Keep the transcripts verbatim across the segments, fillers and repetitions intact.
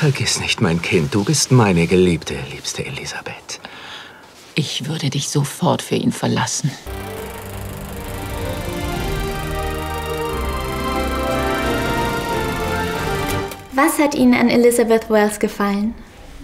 Vergiss nicht, mein Kind, du bist meine Geliebte, liebste Elisabeth. Ich würde dich sofort für ihn verlassen. Was hat Ihnen an Elizabeth Wells gefallen?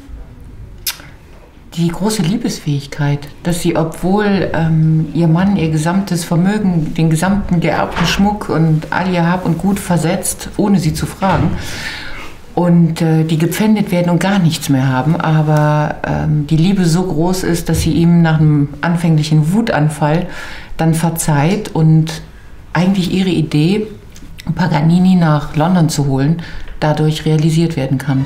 Die große Liebesfähigkeit, dass sie, obwohl ähm, ihr Mann ihr gesamtes Vermögen, den gesamten geerbten Schmuck und all ihr Hab und Gut versetzt, ohne sie zu fragen, und äh, die gepfändet werden und gar nichts mehr haben, aber ähm, die Liebe so groß ist, dass sie ihm nach einem anfänglichen Wutanfall dann verzeiht und eigentlich ihre Idee, Paganini nach London zu holen, dadurch realisiert werden kann.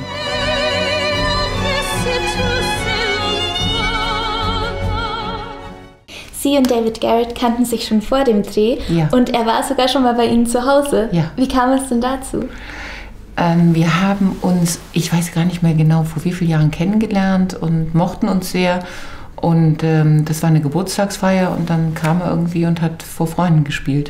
Sie und David Garrett kannten sich schon vor dem Dreh, ja. Und er war sogar schon mal bei Ihnen zu Hause. Ja. Wie kam es denn dazu? Ähm, wir haben uns, ich weiß gar nicht mehr genau, vor wie vielen Jahren kennengelernt und mochten uns sehr. Und ähm, das war eine Geburtstagsfeier und dann kam er irgendwie und hat vor Freunden gespielt.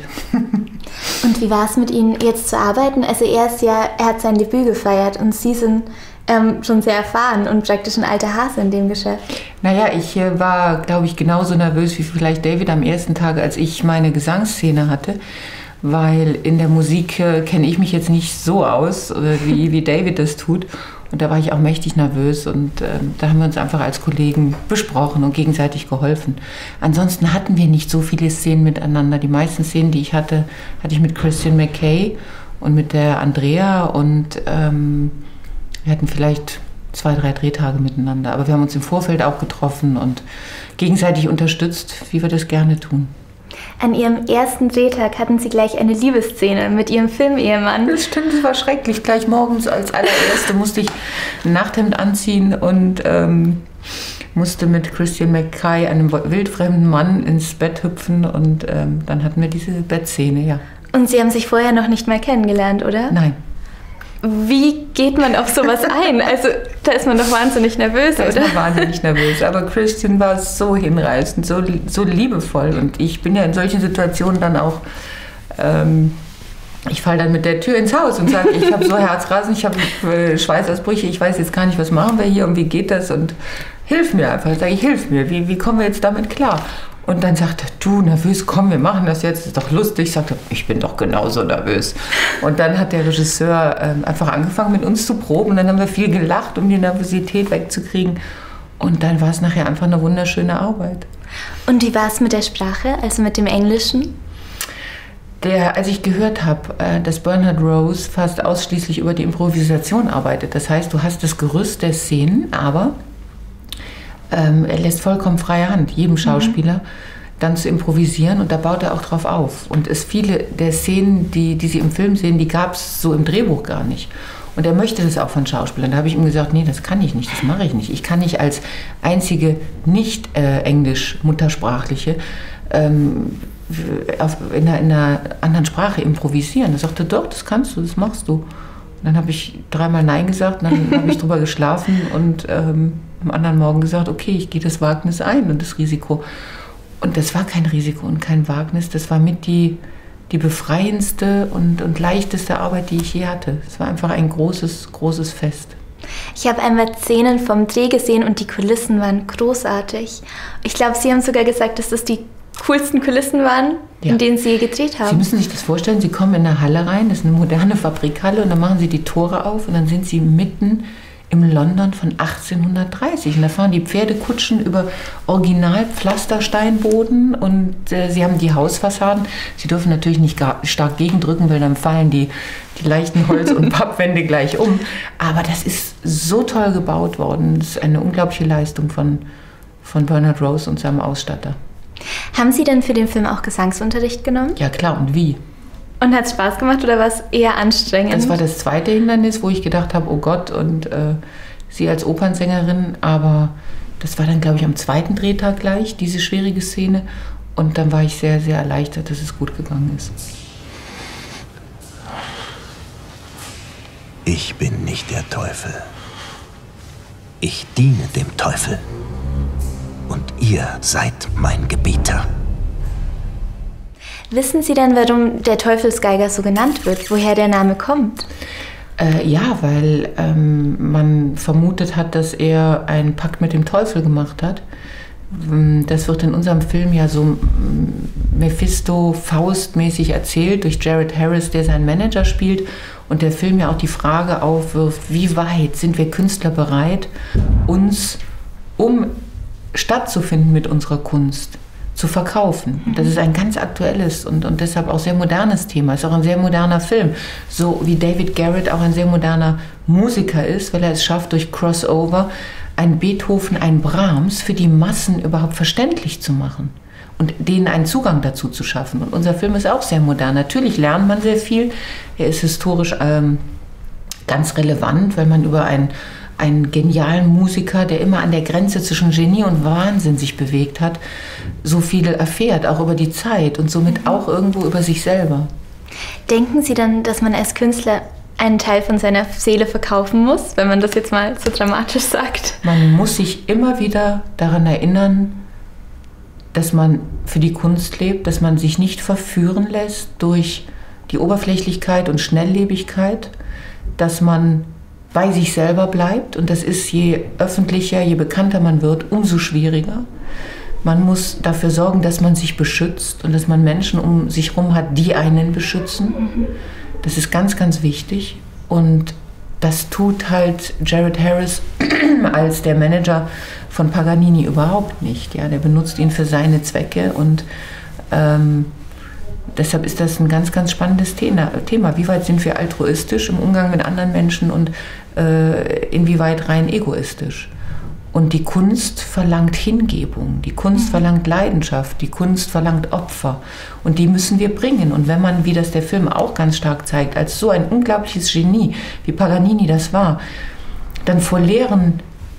Und wie war es mit Ihnen jetzt zu arbeiten? Also er ist ja, er hat sein Debüt gefeiert und Sie sind ähm, schon sehr erfahren und praktisch ein alter Hase in dem Geschäft. Naja, ich äh, war, glaube ich, genauso nervös wie vielleicht David am ersten Tag, als ich meine Gesangsszene hatte. Weil in der Musik äh, kenne ich mich jetzt nicht so aus, äh, wie, wie David das tut. Und da war ich auch mächtig nervös und äh, da haben wir uns einfach als Kollegen besprochen und gegenseitig geholfen. Ansonsten hatten wir nicht so viele Szenen miteinander. Die meisten Szenen, die ich hatte, hatte ich mit Christian McKay und mit der Andrea und ähm, wir hatten vielleicht zwei, drei Drehtage miteinander. Aber wir haben uns im Vorfeld auch getroffen und gegenseitig unterstützt, wie wir das gerne tun. An Ihrem ersten Drehtag hatten Sie gleich eine Liebesszene mit Ihrem Filmehemann. Das stimmt, das war schrecklich. Gleich morgens als allererste musste ich ein Nachthemd anziehen und ähm, musste mit Christian McKay, einem wildfremden Mann, ins Bett hüpfen. Und ähm, dann hatten wir diese Bettszene, ja. Und Sie haben sich vorher noch nicht mal kennengelernt, oder? Nein. Wie geht man auf sowas ein? Also da ist man doch wahnsinnig nervös, da oder? Da ist man wahnsinnig nervös. Aber Christian war so hinreißend, so, so liebevoll. Und ich bin ja in solchen Situationen dann auch, ähm, ich falle dann mit der Tür ins Haus und sage, ich habe so Herzrasen, ich habe äh, Schweißausbrüche, ich weiß jetzt gar nicht, was machen wir hier und wie geht das? Und hilf mir einfach. Ich sage, ich hilf mir. Wie, wie kommen wir jetzt damit klar? Und dann sagte er, du, nervös, komm, wir machen das jetzt, ist doch lustig. Ich sagte, ich bin doch genauso nervös. Und dann hat der Regisseur ähm, einfach angefangen, mit uns zu proben. Und dann haben wir viel gelacht, um die Nervosität wegzukriegen. Und dann war es nachher einfach eine wunderschöne Arbeit. Und wie war es mit der Sprache, also mit dem Englischen? Der, als ich gehört habe, äh, dass Bernard Rose fast ausschließlich über die Improvisation arbeitet, das heißt, du hast das Gerüst der Szenen, aber Ähm, er lässt vollkommen freie Hand, jedem Schauspieler, mhm. dann zu improvisieren und da baut er auch drauf auf. Und es viele der Szenen, die, die Sie im Film sehen, die gab es so im Drehbuch gar nicht. Und er möchte das auch von Schauspielern. Da habe ich ihm gesagt, nee, das kann ich nicht, das mache ich nicht. Ich kann nicht als einzige nicht äh, Englisch-Muttersprachliche ähm, auf, in, einer, in einer anderen Sprache improvisieren. Er sagte, doch, das kannst du, das machst du. Und dann habe ich dreimal Nein gesagt, dann habe ich drüber geschlafen und ähm, am anderen Morgen gesagt, okay, ich gehe das Wagnis ein und das Risiko. Und das war kein Risiko und kein Wagnis, das war mit die, die befreiendste und, und leichteste Arbeit, die ich je hatte. Es war einfach ein großes, großes Fest. Ich habe einmal Szenen vom Dreh gesehen und die Kulissen waren großartig. Ich glaube, Sie haben sogar gesagt, dass das die coolsten Kulissen waren, ja. in denen Sie je gedreht haben. Sie müssen sich das vorstellen, Sie kommen in eine Halle rein, das ist eine moderne Fabrikhalle und dann machen Sie die Tore auf und dann sind Sie mitten im London von achtzehnhundertdreißig. Und da fahren die Pferdekutschen über Original-Pflastersteinboden und äh, sie haben die Hausfassaden. Sie dürfen natürlich nicht gar, stark gegendrücken, weil dann fallen die, die leichten Holz- und Pappwände gleich um. Aber das ist so toll gebaut worden. Das ist eine unglaubliche Leistung von, von Bernard Rose und seinem Ausstatter. Haben Sie denn für den Film auch Gesangsunterricht genommen? Ja klar, und wie? Und hat es Spaß gemacht oder war es eher anstrengend? Das war das zweite Hindernis, wo ich gedacht habe, oh Gott, und äh, sie als Opernsängerin, aber das war dann, glaube ich, am zweiten Drehtag gleich, diese schwierige Szene. Und dann war ich sehr, sehr erleichtert, dass es gut gegangen ist. Ich bin nicht der Teufel. Ich diene dem Teufel. Und ihr seid mein Gebieter. Wissen Sie denn, warum der Teufelsgeiger so genannt wird? Woher der Name kommt? Äh, ja, weil ähm, man vermutet hat, dass er einen Pakt mit dem Teufel gemacht hat. Das wird in unserem Film ja so Mephisto-Faust-mäßig erzählt durch Jared Harris, der seinen Manager spielt. Und der Film ja auch die Frage aufwirft, wie weit sind wir Künstler bereit, uns, um stattzufinden mit unserer Kunst, zu verkaufen. Das ist ein ganz aktuelles und, und deshalb auch sehr modernes Thema. Es ist auch ein sehr moderner Film. So wie David Garrett auch ein sehr moderner Musiker ist, weil er es schafft, durch Crossover ein Beethoven, ein Brahms für die Massen überhaupt verständlich zu machen und denen einen Zugang dazu zu schaffen. Und unser Film ist auch sehr modern. Natürlich lernt man sehr viel. Er ist historisch ähm, ganz relevant, weil man über einen, einen genialen Musiker, der immer an der Grenze zwischen Genie und Wahnsinn sich bewegt hat, so viel erfährt, auch über die Zeit und somit auch irgendwo über sich selber. Denken Sie dann, dass man als Künstler einen Teil von seiner Seele verkaufen muss, wenn man das jetzt mal so dramatisch sagt? Man muss sich immer wieder daran erinnern, dass man für die Kunst lebt, dass man sich nicht verführen lässt durch die Oberflächlichkeit und Schnelllebigkeit, dass man bei sich selber bleibt. Und das ist, je öffentlicher, je bekannter man wird, umso schwieriger. Man muss dafür sorgen, dass man sich beschützt und dass man Menschen um sich herum hat, die einen beschützen. Mhm. Das ist ganz, ganz wichtig. Und das tut halt Jared Harris als der Manager von Paganini überhaupt nicht. Ja, der benutzt ihn für seine Zwecke und ähm, deshalb ist das ein ganz, ganz spannendes Thema. Wie weit sind wir altruistisch im Umgang mit anderen Menschen und äh, inwieweit rein egoistisch? Und die Kunst verlangt Hingebung, die Kunst verlangt Leidenschaft, die Kunst verlangt Opfer. Und die müssen wir bringen. Und wenn man, wie das der Film auch ganz stark zeigt, als so ein unglaubliches Genie, wie Paganini das war, dann vor leeren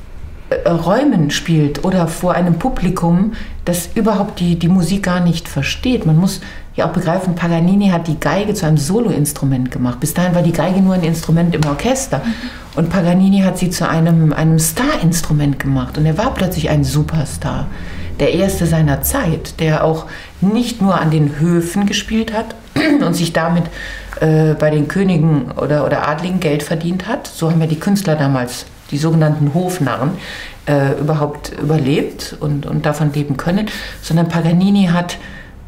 äh, Räumen spielt oder vor einem Publikum, das überhaupt die, die Musik gar nicht versteht. Man muss ja auch begreifen, Paganini hat die Geige zu einem Soloinstrument gemacht. Bis dahin war die Geige nur ein Instrument im Orchester. Und Paganini hat sie zu einem, einem Star-Instrument gemacht. Und er war plötzlich ein Superstar. Der erste seiner Zeit, der auch nicht nur an den Höfen gespielt hat und sich damit äh, bei den Königen oder, oder Adligen Geld verdient hat. So haben ja die Künstler damals, die sogenannten Hofnarren, äh, überhaupt überlebt und, und davon leben können. Sondern Paganini hat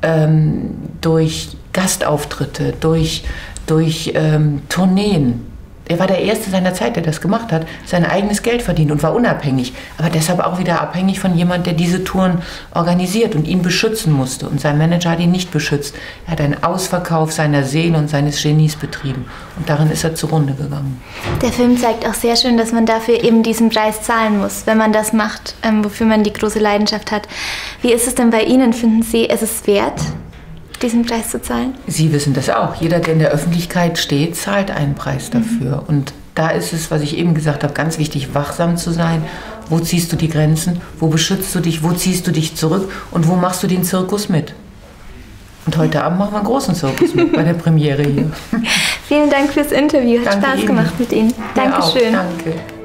ähm, durch Gastauftritte, durch, durch ähm, Tourneen, er war der Erste seiner Zeit, der das gemacht hat, sein eigenes Geld verdient und war unabhängig. Aber deshalb auch wieder abhängig von jemand, der diese Touren organisiert und ihn beschützen musste. Und sein Manager hat ihn nicht beschützt. Er hat einen Ausverkauf seiner Seele und seines Genies betrieben. Und darin ist er zugrunde gegangen. Der Film zeigt auch sehr schön, dass man dafür eben diesen Preis zahlen muss, wenn man das macht, ähm, wofür man die große Leidenschaft hat. Wie ist es denn bei Ihnen? Finden Sie, es ist wert, diesen Preis zu zahlen? Sie wissen das auch. Jeder, der in der Öffentlichkeit steht, zahlt einen Preis dafür. Mhm. Und da ist es, was ich eben gesagt habe, ganz wichtig, wachsam zu sein. Wo ziehst du die Grenzen? Wo beschützt du dich? Wo ziehst du dich zurück? Und wo machst du den Zirkus mit? Und heute Abend machen wir einen großen Zirkus mit bei der Premiere hier. Vielen Dank fürs Interview. Hat Danke Spaß Ihnen. gemacht mit Ihnen. Dankeschön. Ja, auch. Danke.